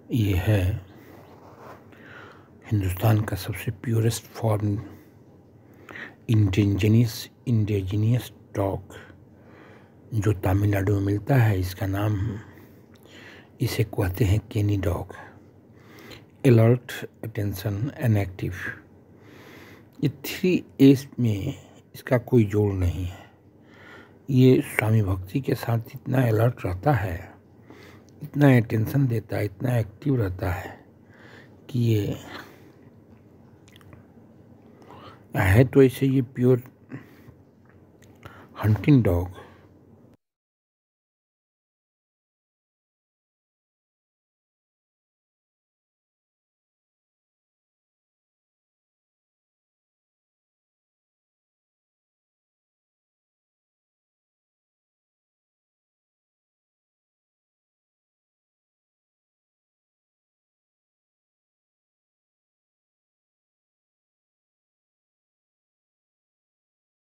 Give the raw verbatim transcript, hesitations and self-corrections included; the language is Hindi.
ये है हिंदुस्तान का सबसे purest form indigenous indigenous dog जो तमिलनाडु में मिलता है। इसका नाम इसे कहते हैं Kanni dog. Alert, attention and active, ये थ्री एज में इसका कोई जोड़ नहीं है। ये स्वामी भक्ति के साथ इतना अलर्ट रहता है, इतना अटेंशन देता है, इतना एक्टिव रहता है कि ये है तो ऐसे ये प्योर हंटिंग डॉग